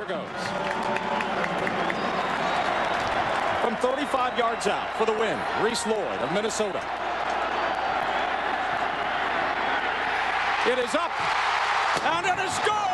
Here goes. From 35 yards out for the win, Rhys Lloyd of Minnesota. It is up, and it is good!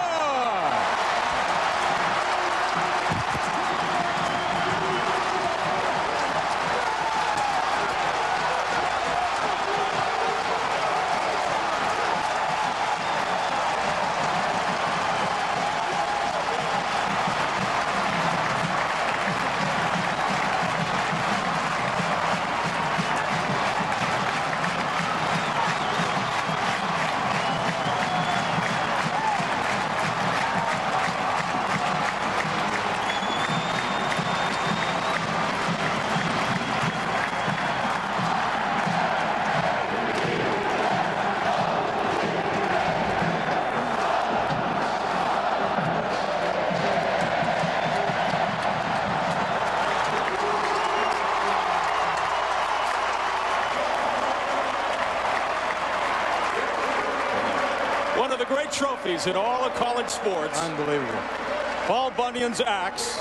One of the great trophies in all of college sports. Unbelievable. Paul Bunyan's axe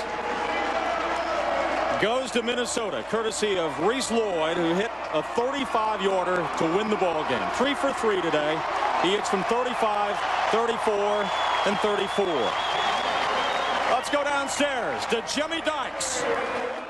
goes to Minnesota, courtesy of Rhys Lloyd, who hit a 35-yarder to win the ball game. 3 for 3 today. He hits from 35, 34, and 34. Let's go downstairs to Jimmy Dykes.